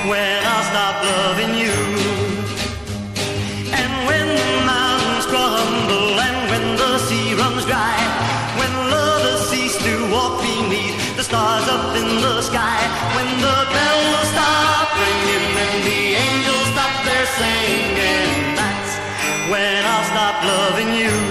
when I'll stop loving you. And when the mountains crumble and when the sea runs dry, when lovers cease to walk beneath the stars up in the sky, when the bells stop ringing and the angels stop their singing, that's when I'll stop loving you.